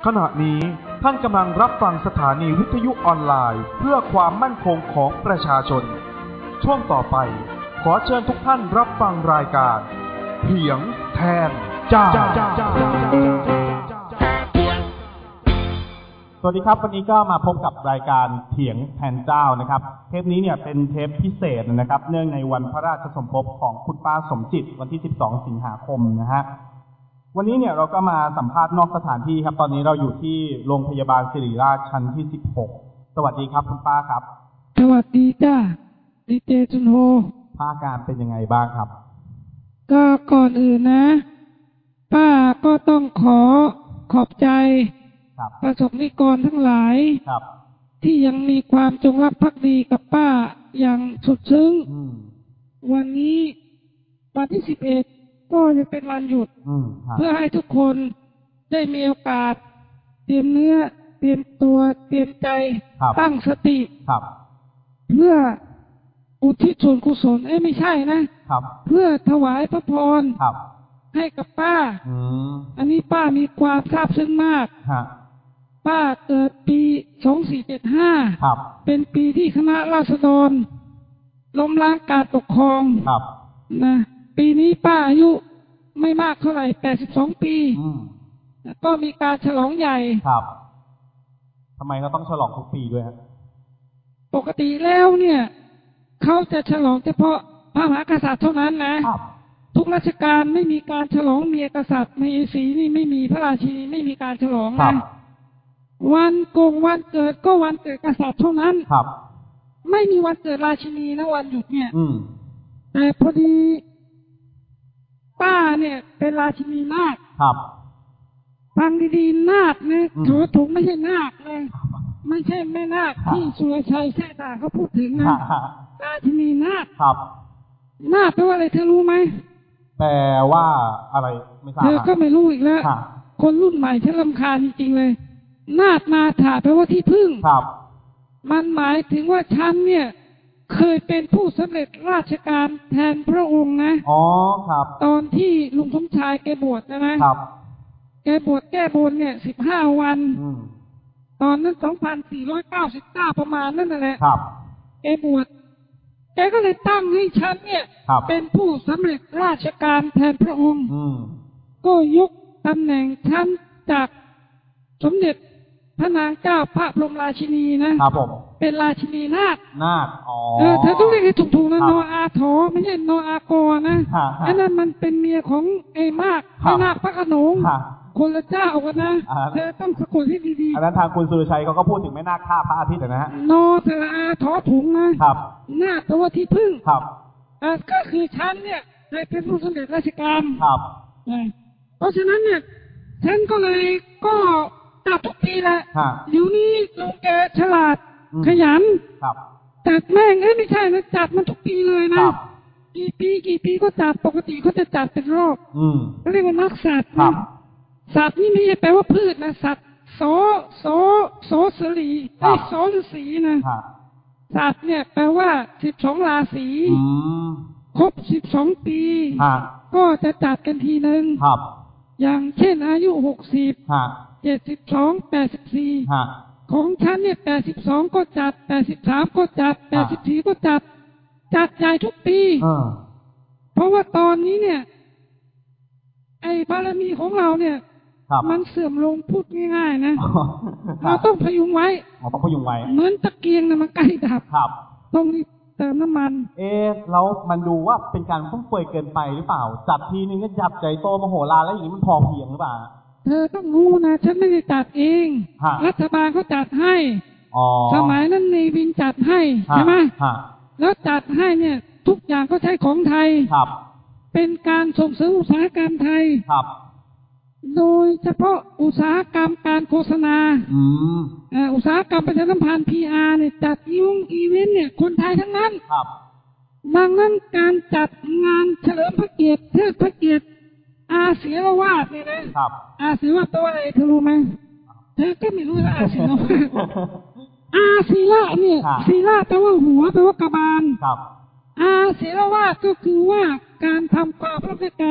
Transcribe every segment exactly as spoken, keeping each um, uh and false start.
ขณะนี้ท่านกำลังรับฟังสถานีวิทยุออนไลน์เพื่อความมั่นคงของประชาชนช่วงต่อไปขอเชิญทุกท่านรับฟังรายการเถียงแทนจ้าสวัสดีครับวันนี้ก็มาพบกับรายการเถียงแทนเจ้านะครับเทปนี้เนี่ยเป็นเทปพิเศษนะครับเนื่องในวันพระราชสมภพของคุณป้าสมจิตวันที่สิบสองสิงหาคมนะฮะวันนี้เนี่ยเราก็มาสัมภาษณ์นอกสถานที่ครับตอนนี้เราอยู่ที่โรงพยาบาลศิริราชชั้นที่สิบหกสวัสดีครับคุณป้าครับสวัสดีจ้าดีเจจุนโฮป้าการเป็นยังไงบ้างครับก็ก่อนอื่นนะป้าก็ต้องขอขอบใจประสบนิกรทั้งหลายที่ยังมีความจงรักภักดีกับป้าอย่างสุดซึ้งวันนี้วันที่สิบเอ็ดก็จะเป็นวันหยุดเพื่อให้ทุกคนได้มีโอกาสเตรียมเนื้อเตรียมตัวเตรียมใจตั้งสติเพื่ออุทิศส่วนกุศลเอ้ไม่ใช่นะเพื่อถวายพระพรให้กับป้าอันนี้ป้ามีความซาบซึ้งมากป้าเกิดปีสองสี่เจ็ดห้าเป็นปีที่คณะราษฎรล้มล้างการปกครองนะปีนี้ป้าอายุไม่มากเท่าไหร่แปดสิบสองปีก็มีการฉลองใหญ่ครับทำไมเขาต้องฉลองทุกปีด้วยฮะปกติแล้วเนี่ยเขาจะฉลองเฉพาะพระมหากษัตริย์เท่านั้นนะทุกราชการไม่มีการฉลองเมียกษัตริย์ในสีนี่ไม่มีพระราชินีไม่มีการฉลองนะวันโกงวันเกิดก็วันเกิดกษัตริย์เท่านั้นไม่มีวันเกิดราชินีนะวันหยุดเนี่ยแต่พอดีป้าเนี่ยเป็นราชินีนาคฟังดีๆนาคนะโถถูกไม่ใช่นาคเลยไม่ใช่แม่นาคที่สุรชัยแท้ตาเขาพูดถึงนะราชินีนาคนาคแปลว่าอะไรเธอรู้ไหมแปลว่าอะไรไม่ทราบเธอก็ไม่รู้อีกแล้วคนรุ่นใหม่ฉันรำคาญจริงๆเลยนาคนาถาแปลว่าที่พึ่งมันหมายถึงว่าฉันเนี่ยเคยเป็นผู้สำเร็จราชการแทนพระองค์นะอ๋อครับตอนที่ลุงสมชายแกบวชนะนะครับแกบวชแก้บนเนี่ยสิบห้าวันตอนนั้นสองพันสี่ร้อยเก้าสิบเก้าประมาณนั่นแหละครับแกบวชแกก็เลยตั้งให้ฉันเนี่ยเป็นผู้สำเร็จราชการแทนพระองค์ก็ยกตำแหน่งฉันจากสมเด็จพระนางเจ้าพระบรมราชินีนะครับผมเป็นราชินีนาคนาคอ๋อเออเธอต้องเรียกให้ถูกๆนะโนอาโถไม่ใช่โนอาโกนะอันนั้นมันเป็นเมียของไอ้มากไอ้นาคพระโขนงคนละเจ้ากันนะเธอต้องสะกดให้ดีๆอันนั้นทางคุณสุรชัยเขาก็พูดถึงแม่นาคฆ่าพระอาทิตย์นะฮะโนเธออาโถถุงนะครับนาคตัวที่พึ่งครับอ่าก็คือฉันเนี่ยเคยเป็นผู้สำเร็จราชการครับเพราะฉะนั้นเนี่ยฉันก็เลยก็จัดทุกปีแหละเดี๋ยวนี้ลุงแกฉลาดขยันจัดแม่งเอ้ยไม่ใช่นะจัดมันทุกปีเลยนะกี่ปีกี่ปีก็จัดปกติเขาจะจัดเป็นรอบเขาเรียกว่านักสัตว์นะสัตว์นี่ไม่ใช่แปลว่าพืชนะสัตว์โสโสโสสลีไอ้โสฤาษีนะสัตว์เนี่ยแปลว่าสิบสองราศีครบสิบสองปีก็จะจัดกันทีนึงอย่างเช่นอายุหกสิบเจ็ดสิบสองแปดสิบสี่ของฉันเนี่ยแปดสิบสองก็จัดแปดสิบสามก็จัดแปดสิบสี่ก็จัดจัดใหญ่ทุกปีเพราะว่าตอนนี้เนี่ยไอ้บารมีของเราเนี่ยมันเสื่อมลงพูดง่ายๆนะเราต้องพยุงไว้ต้องพยุงไว้เหมือนตะเกียงนะมันใกล้ดับต้องรีบเติมน้ำมันเอ๊ะแล้วมันดูว่าเป็นการฟุ่มเฟือยเกินไปหรือเปล่าจัดทีนึงก็จับใจโตมโหฬารแล้วอย่างนี้มันพอเพียงหรือเปล่าเธอต้องรู้นะฉันไม่ได้จัดเองรัฐบาลเขาจัดให้สมัยนั้นเนวินจัดให้ใช่ไหมแล้วจัดให้เนี่ยทุกอย่างก็ใช้ของไทยเป็นการส่งเสริมอุตสาหกรรมไทยโดยเฉพาะอุตสาหกรรมการโฆษณาอุตสาหกรรมประชาสัมพันธ์ พี อาร์ เนี่ยจัดอีวงอีเวนต์เนี่ยคนไทยทั้งนั้นดังนั้นการจัดงานเฉลิมพระเกียรติเทิดพระเกียรติอาศิรวาสเนี่ยนะอาศิรวาสตัวอะไรเธอรู้ไหมเธอก็ไม่รู้ละอาศิรวาสอาศิระเนี่ยศิระแปลว่าหัวแปลว่ากระบาลอาศิรวาสก็คือว่าการทำความรับราชการต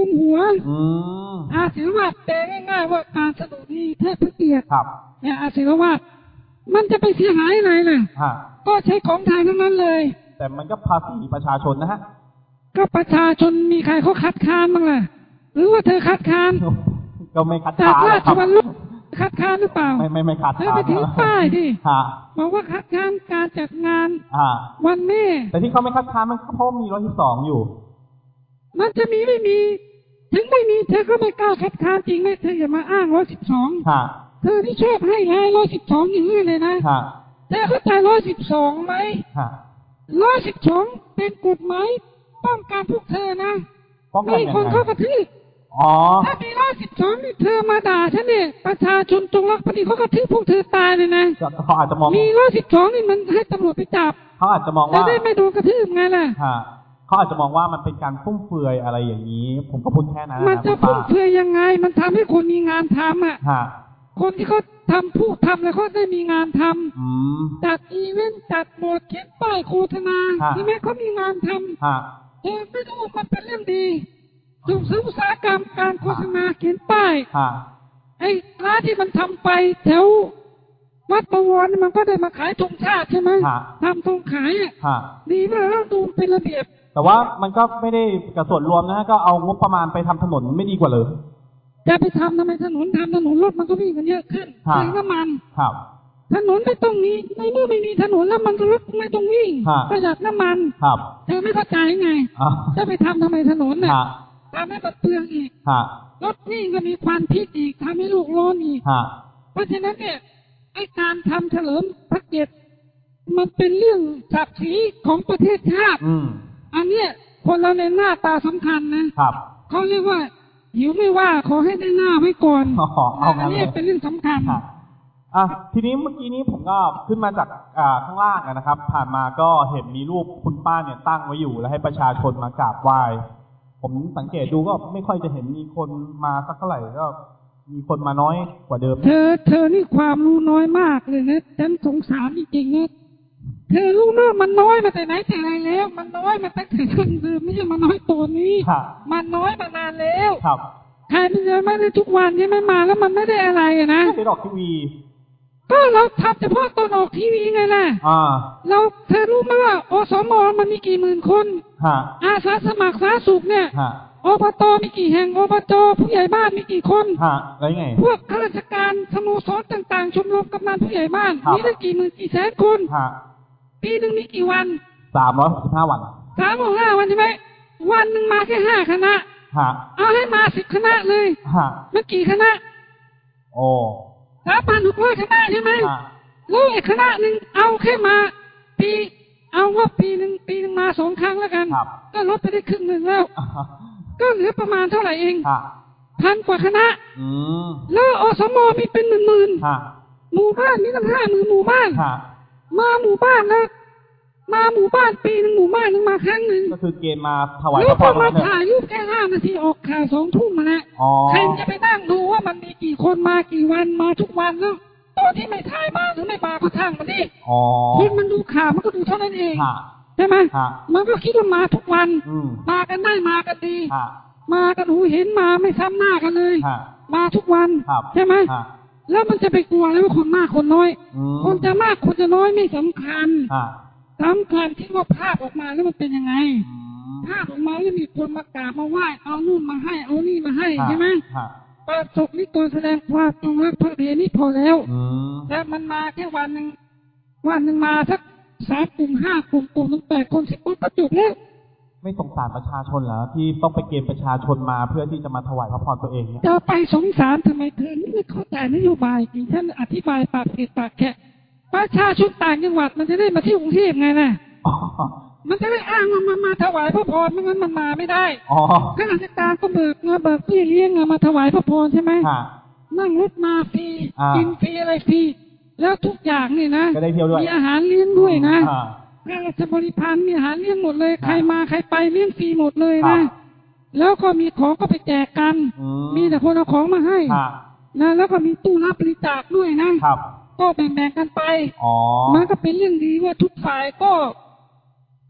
กุมหัวอืมอาศิรวาสแปลง่ายๆว่าการสะดุดีเทิดพระเกียรติครับเนี่ยอาศิรวาสมันจะไปเสียหายอะไรล่ะก็ใช้ของไทยทั้งนั้นเลยแต่มันก็ภาษีประชาชนนะฮะก็ประชาชนมีใครเขาคัดค้านบ้างล่ะหรือว่าเธอคัดค้านก็ไม่คัดค้านจากราชวัลลุ่คัดค้านหรือเปล่าไม่ไม่ไม่คัดค้านเธอไปถึงป้ายดิบอกว่าคัดค้านการจัดงานวันแม่แต่ที่เขาไม่คัดค้านมันเพราะมีร้อยสิบสองอยู่มันจะมีไม่มีถึงไม่มีเธอก็ไม่กล้าคัดค้านจริงไหมเธออย่ามาอ้างร้อยสิบสองเธอที่ชอบให้ร้ายร้อยสิบสองอย่างนี้เลยนะเธอเข้าใจร้อยสิบสองไหมร้อยสิบสองเป็นกฎหมายป้องกันพวกเธอนะมีคนเข้ากระทืบถ้ามีร้อยสิบสองนี่เธอมาด่าฉันเนี่ยประชาชนจงรักภักดีเขากระทืบพวกเธอตายเลยนะเขาอาจจะมองมีร้อยสิบสองนี่มันให้ตำรวจไปจับเขาอาจจะมองว่าจะได้ไม่โดนกระทืบไงล่ะเขาอาจจะมองว่ามันเป็นการฟุ่มเฟือยอะไรอย่างนี้ผมก็พูดแค่นั้นมันจะฟุ่มเฟือยยังไงมันทำให้คนมีงานทำอ่ะคนที่เขาทำพูดทำแล้วเขาได้มีงานทำจัดอีเวนต์จัดบทเขียนป้ายโฆษณาที่แม้เขามีงานทำเออไม่รู้มันเป็นเรื่องดีส่งเสริมอุตสาหกรรมการโฆษณาเขียนป้ายไอ้ร้านที่มันทำไปแถววัดประวรมันก็ได้มาขายธงชาติใช่ไหมทำธงขายดีมากแล้วดูเป็นระเบียบแต่ว่ามันก็ไม่ได้กับส่วนรวมนะฮะก็เอางบประมาณไปทำถนนไม่ดีกว่าเลยจะไปทำทำไมถนนทำถนนรถมันก็วิ่งกันเยอะขึ้นใช้น้ำมันถนนไม่ต้องมีในเมื่อไม่มีถนนแล้วมันรถไม่ต้องวิ่งประหยัดน้ำมันเธอไม่เข้าใจไงจะไปทำทำไมถนนเนี่ยทำให้มันเปลืองอีกรถวิ่งก็มีควันพิษอีกทำให้ลูกร้อนอีกเพราะฉะนั้นเนี่ยไอ้การทำเฉลิมพระเกียรติมันเป็นเรื่องศักดิ์ศรีของประเทศชาติอันเนี้ยคนเราในหน้าตาสำคัญนะเขาเรียกว่าหิวไม่ว่าขอให้ได้หน้าไว้ก่อนอันนี้เป็นเรื่องสำคัญอ่ะทีนี้เมื่อกี้นี้ผมก็ขึ้นมาจากอ่าข้างล่างนะครับผ่านมาก็เห็นมีรูปคุณป้าเนี่ยตั้งไว้อยู่แล้วให้ประชาชนมากราบไหว้ผมสังเกตดูก็ไม่ค่อยจะเห็นมีคนมาสักเท่าไหร่ก็มีคนมาน้อยกว่าเดิมเธอเธอนี่ความรู้น้อยมากเลยนะฉันสงสารจริงๆนะเธอรู้เนอะมันน้อยมาแต่ไหนแต่ไรแล้วมันน้อยมาตั้งแต่ต้นเดิมไม่ใช่มาน้อยตัวนี้มันน้อยมานานแล้วใครมันจะไม่ได้ทุกวันใช่ไหมมาแล้วมันไม่ได้อะไรนะไม่ได้ออกทีวีก็เราทำเฉพาะตอนออกทีวีไงล่ะเราเธอรู้ไหมว่าอสมมันมีกี่หมื่นคนอาสาสมัครสาธารณสุขเนี่ยอบตมีกี่แห่งอบจผู้ใหญ่บ้านมีกี่คนอะไรไงพวกข้าราชการสโมสรต่างๆชมรมกำนันผู้ใหญ่บ้านมีได้กี่หมื่นกี่แสนคนปีหนึ่งมีกี่วันสามร้อยหกสิบห้าวันสามร้อยห้าวันใช่ไหมวันหนึ่งมาแค่ห้าคณะเอาให้มาสิบคณะเลยมันกี่คณะโอ้สามพันหกร้อยคณะใช่ไหมแล้วไอ้คณะหนึ่งเอาแค่มาปีเอาว่าปีหนึ่งปีหนึ่งมาสองครั้งแล้วกันก็ลดไปได้ครึ่งหนึ่งแล้วก็เหลือประมาณเท่าไหร่เองพันกว่าคณะแล้วอสมมีเป็นหมื่นๆหมู่บ้านมีตั้งห้าหมื่นหมู่บ้านมาหมู่บ้านแล้วมาหมู่บ้านปีหนึ่งหมู่บ้านหนึ่งมาครั้งหนึ่งก็คือเกณฑ์มาถวายพระพรมาถ่ายรูปแค่ห้านาทีออกข่าวสองทุ่มมาแล้วใครจะไปนั่งดูว่ามันมีกี่คนมากี่วันมาทุกวันแล้วตอนที่ไม่ถ่ายมาหรือไม่มาก็ช่างมันดิคนมันดูข่าวมันก็ดูเท่านั้นเองใช่ไหมมันก็คิดว่ามาทุกวันมากันได้มากันดีมากันหูเห็นมาไม่ซ้ำหน้ากันเลยมาทุกวันใช่ไหมแล้วมันจะไปกลัวแล้วว่าคนมากคนน้อยคนจะมากคนจะน้อยไม่สำคัญสำคัญที่ว่าภาพออกมาแล้วมันเป็นยังไงภาพออกมาแล้วมีคนมากราบมาไหว้เอานู่นมาให้เอานี่มาให้ใช่ไหมประสบนิกรแสดงความจงรักภักดีนี่พอแล้วแต่มันมาแค่วันหนึ่งวันหนึ่งมาสักสามกลุ่มห้ากลุ่มกลุ่มตั้งแต่คนสิบคนก็จบแล้วไม่สงสารประชาชนเหรอที่ต้องไปเกณฑ์ประชาชนมาเพื่อที่จะมาถวายพระพรตัวเองเนี่ยจะไปสงสารทำไมเธอไม่เข้าใจนโยบายจริงท่านอธิบายปากเปิดปากแค่ประชาชนต่างจังหวัดมันจะได้มาที่กรุงเทพไงนะมันจะได้อ้างว่ามันมาถวายพระพรไม่งั้นมันมาไม่ได้ข้าราชการก็เบิกเงินเบิกพี่เลี้ยงมาถวายพระพรใช่ไหมนั่งรถมาฟรีกินฟรีอะไรฟรีแล้วทุกอย่างนี่นะมีอาหารเลี้ยงด้วยนะข้าราชบริพารมีอาหารเลี้ยงหมดเลยใครมาใครไปเลี้ยงฟรีหมดเลยนะแล้วก็มีของก็ไปแจกกันมีแต่คนเอาของมาให้นะแล้วก็มีตู้รับบริจาคด้วยนะก็แบ่งๆกันไปมันก็เป็นเรื่องดีว่าทุกฝ่ายก็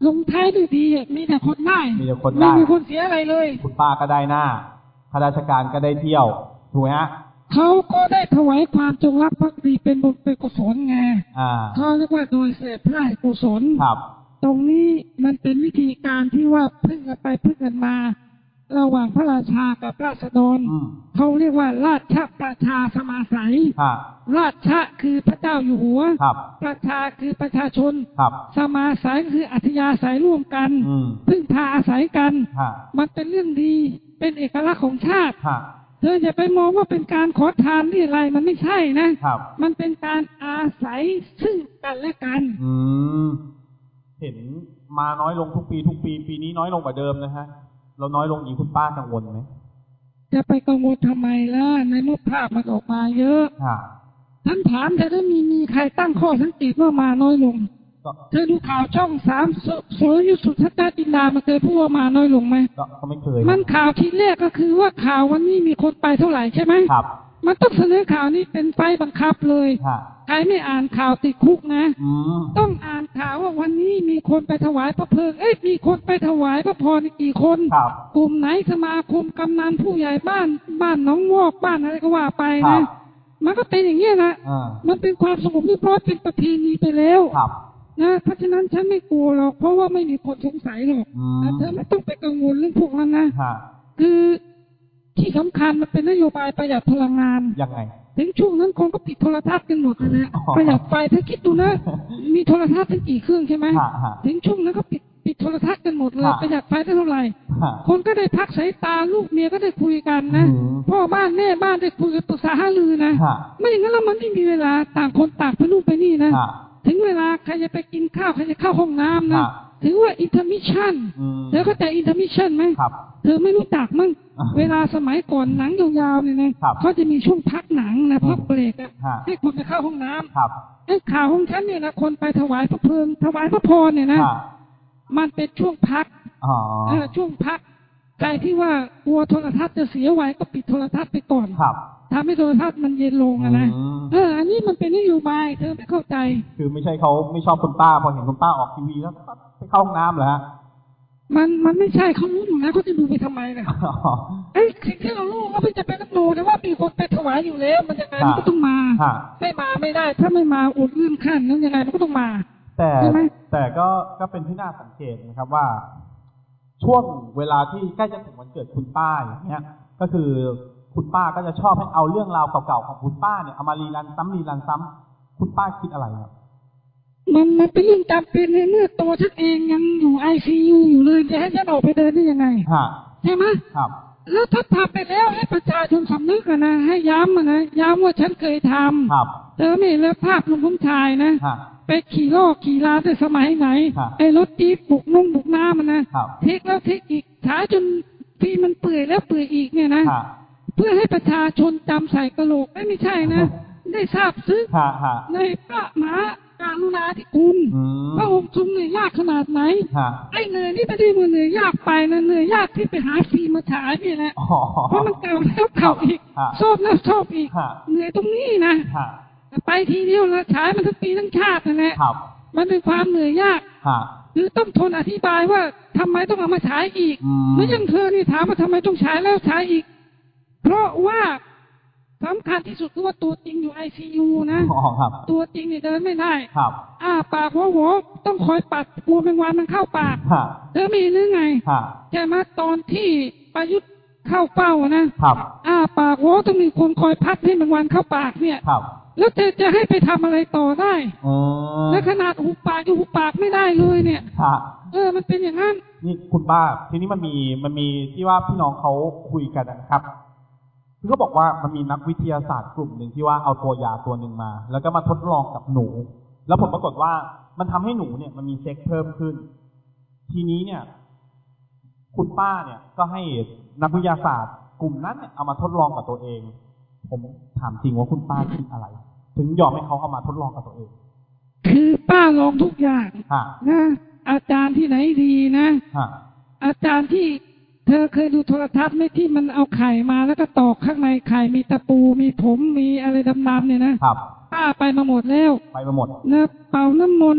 ลงท้ายด้วยดีมีแต่คนได้มีแต่คนได้ไม่มีคนเสียอะไรเลยคุณป้าก็ได้หน้าข้าราชการก็ได้เที่ยวถูกไหมฮะเขาก็ได้ถวายความจงรักภักดีเป็นบุญเป็นกุศลไงเขาเรียกว่าโดยเสพพระกุศลครับตรงนี้มันเป็นวิธีการที่ว่าพึ่งกันไปพึ่งกันมาระหว่างพระราชากับราษฎรเขาเรียกว่าราชประชาสมาสัยราชะคือพระเจ้าอยู่หัวประชาคือประชาชนสมาสัยคืออัธยาศัยร่วมกันพึ่งพาอาศัยกันมันเป็นเรื่องดีเป็นเอกลักษณ์ของชาติเธออย่าไปมองว่าเป็นการขอทานที่อะไรมันไม่ใช่นะมันเป็นการอาศัยซึ่งกันและกันเห็นมาน้อยลงทุกปีทุกปีปีนี้น้อยลงกว่าเดิมนะฮะเราน้อยลงอีกคุณป้ากังวลไหมจะไปกังวลทำไมล่ะในเมื่อภาพมันออกมาเยอะท่านถามแต่ถ้ามีมีใครตั้งข้อสังเกตว่ามาน้อยลงเธอดูข่าวช่องสามโซยุสุทัศน์จินดามันเคยพูดว่ามาน้อยลงไหมก็ไม่เคยมันข่าวทีแรกก็คือว่าข่าววันนี้มีคนไปเท่าไหร่ใช่ไหมครับมันต้องเสนอข่าวนี้เป็นไฟบังคับเลยใครไม่อ่านข่าวติดคุกนะต้องอ่านข่าวว่าวันนี้มีคนไปถวายพระเพลิงเอ้ยมีคนไปถวายพระพรกี่คนกลุ่มไหนสมาคมกำนันผู้ใหญ่บ้านบ้านน้องวอกบ้านอะไรก็ว่าไปนะมันก็เป็นอย่างนี้นะมันเป็นความสงบเรียบร้อยเป็นประเพณีไปแล้วนะเพราะฉะนั้นฉันไม่กลัวหรอกเพราะว่าไม่มีคนสงสัยหรอกแต่เธอไม่ต้องไปกังวลเรื่องพวกนั้นนะคือที่สำคัญมันเป็นนโยบายประหยัดพลังงานยังไงถึงช่วงนั้นคนก็ปิดโทรทัศน์กันหมดนะประหยัดไฟถ้าคิดดูนะมีโทรทัศน์ทั้งกี่เครื่องใช่ไหมถึงช่วงนั้นก็ปิดปิดโทรทัศน์กันหมดเลยประหยัดไฟได้เท่าไหร่คนก็ได้พักสายตาลูกเมียก็ได้คุยกันนะพ่อบ้านแม่บ้านได้คุยกันปรึกษาหารือนะไม่อย่างนั้นแล้วมันไม่มีเวลาต่างคนต่างไปนู่นไปนี่นะถึงเวลาใครจะไปกินข้าวใครจะเข้าห้องน้ำนะถือว่าอินเทอร์มิชชั่นเธอเข้าใจอินเทอร์มิชชั่นไหมเธอไม่รู้จักมั้งเวลาสมัยก่อนหนังยาวๆเนี่ยนะเขาจะมีช่วงพักหนังนะพักเบรกให้คนไปเข้าห้องน้ำไอ้ข่าวของฉันเนี่ยนะคนไปถวายพระเพลิงถวายพระพรเนี่ยนะมันเป็นช่วงพักช่วงพักใจที่ว่ากลัวโทรทัศน์จะเสียไว้ก็ปิดโทรทัศน์ไปก่อนทำให้โทรทัศน์มันเย็นลงนะเอออันนี้มันเป็นนโยบายเธอไม่เข้าใจคือไม่ใช่เขาไม่ชอบคุณป้าพอเห็นคุณป้าออกทีวีแล้วไปเข้าห้องน้ำเหรอฮะมันมันไม่ใช่เขารู้อยู่แล้วเขาจะดูไปทำไมล่ะไอ้สิ่งที่เรารู้ว่าไม่จะเป็นต้องดูแต่ว่ามีคนไปถวายอยู่แล้วมันยังไงมันก็ต้องมาไม่มาไม่ได้ถ้าไม่มาอุดเลื่อนขั้นนั้นยังไงมันก็ต้องมาแต่แต่ก็ก็เป็นที่น่าสังเกตนะครับว่าช่วงเวลาที่ใกล้จะถึงวันเกิดคุณป้าอย่างเงี้ยก็คือคุณป้าก็จะชอบให้เอาเรื่องราวเก่าๆของคุณป้าเนี่ยเอามารีรันซ้ำรีรันซ้ำคุณป้าคิดอะไรครับมันมันเป็นเรื่องจำเป็นในเมื่อตัวฉันเองยังอยู่ไอซียูอยู่เลยจะให้ฉันออกไปเดินได้ยังไงใช่ไหมครับแล้วถ้าทำไปแล้วให้ประชาชนสำนึกกันนะให้ย้ำนะย้ำว่าฉันเคยทำเธอไม่เลิกภาพลุงผู้ชายนะไปขี่ล้อขี่ลาแต่สมัยไหนไอ้รถจี๊ปบุกนุ่งบุกน้ำมันนะเทคแล้วเทคอีกฉายจนที่มันเปื่อยแล้วเปื่อยอีกเนี่ยนะเพื่อให้ประชาชนจำใส่กระโหลกไม่ใช่นะได้ทราบซึ้งในพระมหากรุณาธิคุณพระองค์ทรงเหนื่อยยากขนาดไหนไอ้เหนื่อยนี่ไม่ได้เหนื่อยยากไปนะเหนื่อยยากที่ไปหาฟรีมาฉายนี่แหละเพราะมันเก่าแล้วเก่าอีกชอบแล้วชอบอีกเหนื่อยตรงนี้นะไปทีเดียวแล้วฉายมันทั้งปีทั้งชาตินั่นแหละมันเป็นความเหนื่อยยากหรือต้องทนอธิบายว่าทำไมต้องเอามาฉายอีกไม่ยังเธอนี่ถามว่าทำไมต้องฉายแล้วฉายอีกเพราะว่าสำคัญที่สุดคือว่าตัวจริงอยู่ไอซียูนะตัวจริงนี่เดินไม่ได้อ้าปากหัวหัวต้องคอยปัดกลัวแมงวันมันเข้าปากเธอมีหรือไงใช่ไหมตอนที่ประยุทธ์เข้าเป้านะอ้าปากหัวต้องมีคนคอยพัดให้แมงวันเข้าปากเนี่ยแล้วเธอจะให้ไปทำอะไรต่อได้และขนาดหูปากจะหูปากไม่ได้เลยเนี่ยเออมันเป็นอย่างนั้นนี่คุณป้าทีนี้มันมีมันมีที่ว่าพี่น้องเขาคุยกันนะครับคือเขาบอกว่ามันมีนักวิทยาศาสตร์กลุ่มหนึ่งที่ว่าเอาตัวยาตัวหนึ่งมาแล้วก็มาทดลองกับหนูแล้วผลปรากฏว่ามันทำให้หนูเนี่ยมันมีเซ็กเพิ่มขึ้นทีนี้เนี่ยคุณป้าเนี่ยก็ให้นักวิทยาศาสตร์กลุ่มนั้นเนี่ยเอามาทดลองกับตัวเองผมถามจริงว่าคุณป้าคิดอะไรถึงยอมให้เขาเอามาทดลองกับตัวเองคือป้าลองทุกอย่างนะอาจารย์ที่ไหนดีนะอาจารย์ที่เธอเคยดูโทรทัศน์ไหมที่มันเอาไข่มาแล้วก็ตอกข้างในไข่มีตะปูมีผมมีอะไรดำๆเนี่ยนะครับป้าไปมาหมดแล้วไปมาหมดนะเป่าน้ำมนต์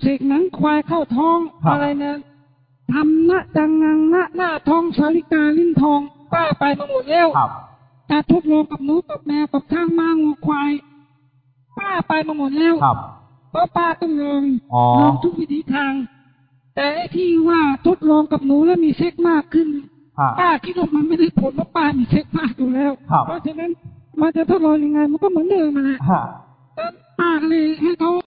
เสกหนังควายเข้าท้องอะไรนะทำหน้าดังงังหน้าหน้าท้องสาลิกาลิ้นทองป้าไปมาหมดแล้วแต่ทดลองกับหนูกับแมวกับช้างม้างัวควายป้าไปมาหมดแล้วเพราะป้าต้องลองลองทุกวิธีทางแต่ไอ้ที่ว่าทดลองกับหนูแล้วมีเซ็กมากขึ้นป้าคิดว่ามันไม่ได้ผลเพราะป้ามีเซ็กมากอยู่แล้วเพราะฉะนั้นมันจะทดลองยังไงมันก็เหมือนเดิมนะป้าเลยให้เขา